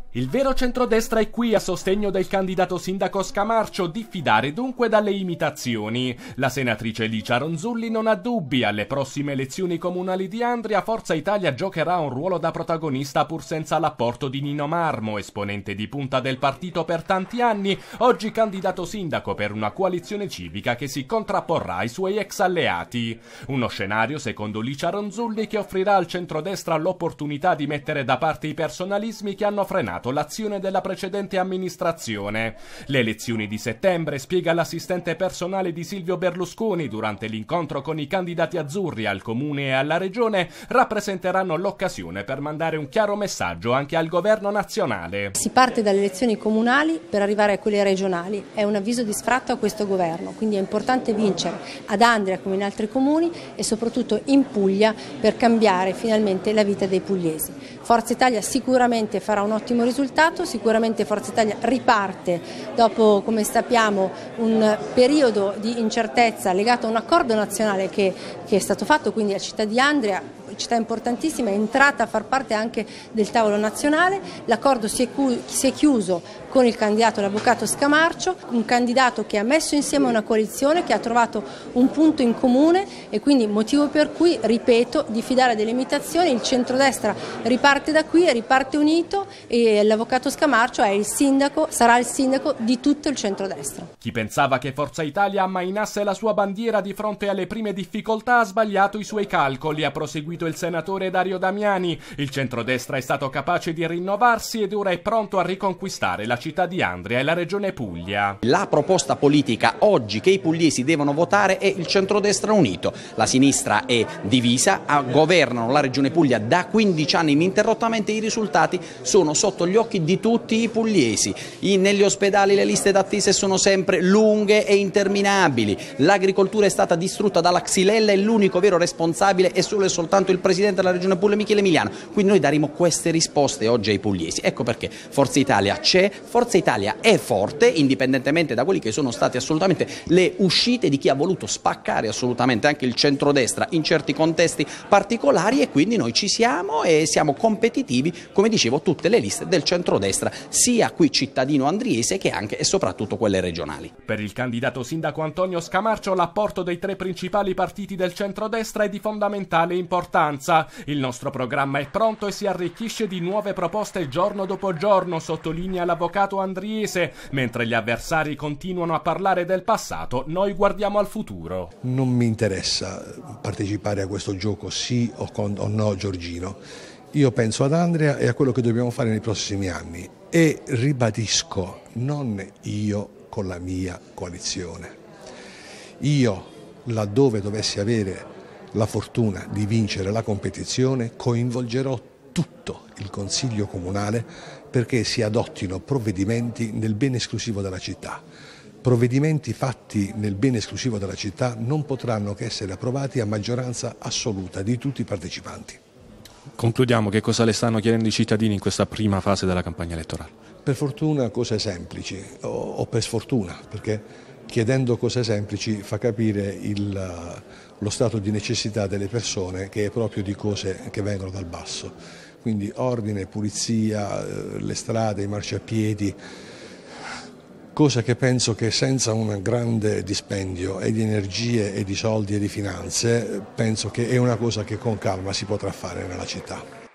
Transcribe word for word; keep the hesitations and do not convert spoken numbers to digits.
Il vero centrodestra è qui a sostegno del candidato sindaco Scamarcio, diffidare dunque dalle imitazioni. La senatrice Licia Ronzulli non ha dubbi, alle prossime elezioni comunali di Andria Forza Italia giocherà un ruolo da protagonista pur senza l'apporto di Nino Marmo, esponente di punta del partito per tanti anni, oggi candidato sindaco per una coalizione civica che si contrapporrà ai suoi ex alleati. Uno scenario, secondo Licia Ronzulli, che offrirà al centrodestra l'opportunità di mettere da parte i personalismi che hanno frenato l'azione della precedente amministrazione. Le elezioni di settembre, spiega l'assistente personale di Silvio Berlusconi durante l'incontro con i candidati azzurri al comune e alla regione, rappresenteranno l'occasione per mandare un chiaro messaggio anche al governo nazionale. Si parte dalle elezioni comunali per arrivare a quelle regionali, è un avviso di sfratto a questo governo, quindi è importante vincere ad Andria come in altri comuni e soprattutto in Puglia per cambiare finalmente la vita dei pugliesi. Forza Italia sicuramente farà un ottimo risultato, sicuramente Forza Italia riparte dopo, come sappiamo, un periodo di incertezza legato a un accordo nazionale che, che è stato fatto, quindi la città di Andria, città importantissima, è entrata a far parte anche del tavolo nazionale. L'accordo si, si è chiuso con il candidato, l'avvocato Scamarcio, un candidato che ha messo insieme una coalizione, che ha trovato un punto in comune e quindi motivo per cui, ripeto, diffidare delle imitazioni. Il centrodestra riparte da qui, riparte unito e l'avvocato Scamarcio è il sindaco, sarà il sindaco di tutto il centrodestra. Chi pensava che Forza Italia ammainasse la sua bandiera di fronte alle prime difficoltà ha sbagliato i suoi calcoli, ha proseguito il senatore Dario Damiani. Il centrodestra è stato capace di rinnovarsi ed ora è pronto a riconquistare la città di Andria e la regione Puglia. La proposta politica oggi che i pugliesi devono votare è il centrodestra unito. La sinistra è divisa, governano la regione Puglia da quindici anni ininterrottamente, i risultati sono sotto gli occhi di tutti i pugliesi. In, negli ospedali le liste d'attesa sono sempre lunghe e interminabili, l'agricoltura è stata distrutta dalla Xylella e l'unico vero responsabile è solo e soltanto il presidente della regione Puglia, Michele Emiliano. Quindi noi daremo queste risposte oggi ai pugliesi. Ecco perché Forza Italia c'è, Forza Italia è forte, indipendentemente da quelli che sono state assolutamente le uscite di chi ha voluto spaccare assolutamente anche il centrodestra in certi contesti particolari, e quindi noi ci siamo e siamo competitivi, come dicevo, tutte le liste del centrodestra, sia qui cittadino andriese che anche e soprattutto quelle regionali. Per il candidato sindaco Antonio Scamarcio l'apporto dei tre principali partiti del centrodestra è di fondamentale importanza. Il nostro programma è pronto e si arricchisce di nuove proposte giorno dopo giorno, sottolinea l'avvocato andriese. Mentre gli avversari continuano a parlare del passato, noi guardiamo al futuro. Non mi interessa partecipare a questo gioco sì o, con, o no Giorgino. Io penso ad Andria e a quello che dobbiamo fare nei prossimi anni e ribadisco, non io con la mia coalizione. Io, laddove dovessi avere la fortuna di vincere la competizione, coinvolgerò tutto il Consiglio Comunale perché si adottino provvedimenti nel bene esclusivo della città. Provvedimenti fatti nel bene esclusivo della città non potranno che essere approvati a maggioranza assoluta di tutti i partecipanti. Concludiamo, che cosa le stanno chiedendo i cittadini in questa prima fase della campagna elettorale? Per fortuna cose semplici, o, o per sfortuna, perché chiedendo cose semplici fa capire il, lo stato di necessità delle persone, che è proprio di cose che vengono dal basso. Quindi ordine, pulizia, le strade, i marciapiedi, cosa che penso che senza un grande dispendio e di energie e di soldi e di finanze, penso che è una cosa che con calma si potrà fare nella città.